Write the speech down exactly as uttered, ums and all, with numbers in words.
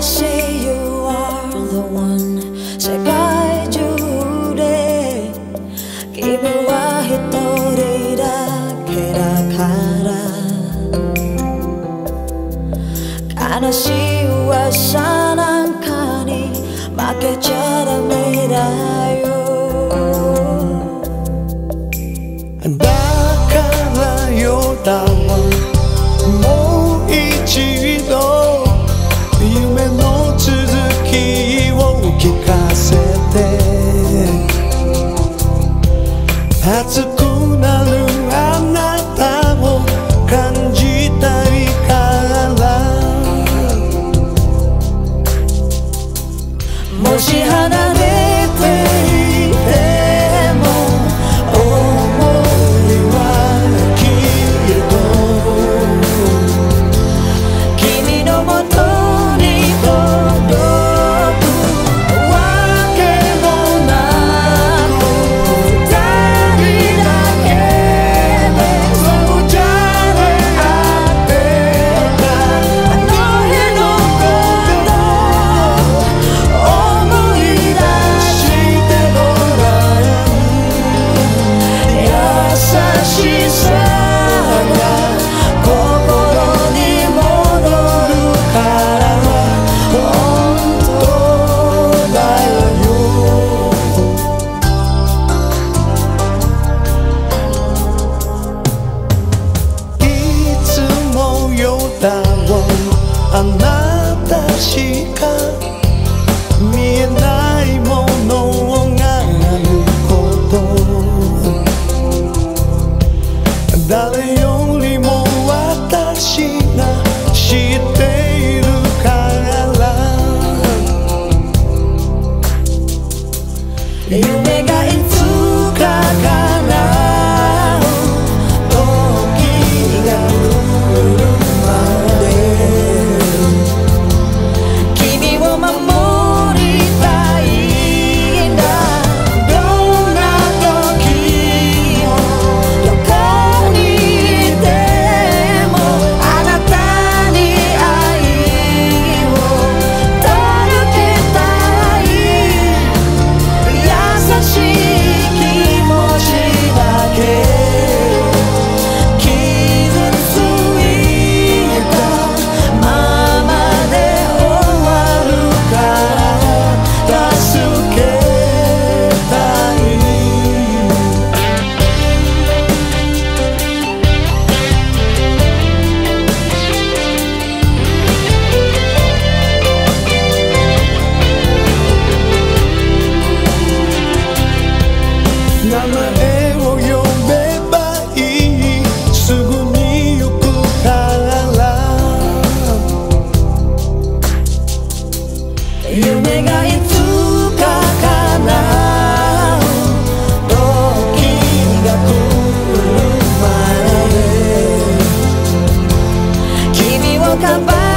say you are the one 世界中で君は一人だけだから悲しい噂なんかに負けちゃダメだよだからよだわもう一度夢の続きを聞かせて熱くなるあなたを感じたいからもし離れていても想いはきっと君のもとに届くわけもなく二人だけでそうじゃれ合ってたあの日のこと思い出してごらん優しさが心に戻るから本当だよいつもよだをあなたしか見えないものがあること誰よりも私が知っているから夢がいつか叶う時が来るまで君を守りたいんだどんな時もどこにいてもあなたに愛を届けたい優しい気持ちだけ傷ついたままで終わるから助けたい名前を呼べばいいすぐに行くから夢がいつか叶う時が来るまで君をかば